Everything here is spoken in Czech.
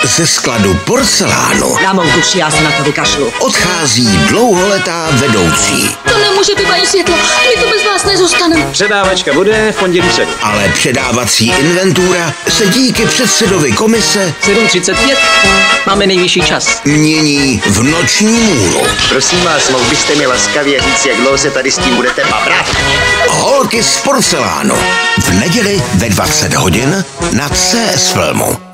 Ze skladu porcelánu Na mou duši, já se na to vykašlu. odchází dlouholetá vedoucí, To nemůže být ani světlo, my to bez vás nezůstaneme. Předávačka bude v pondělí 7. ale předávací inventura se díky předsedovi komise 7:35. Máme nejvyšší čas. mění v noční můru. Prosím vás, mohl byste mi laskavě říct, jak dlouho se tady s tím budete babrat? Holky z porcelánu. V neděli ve 20 hodin na CS Filmu.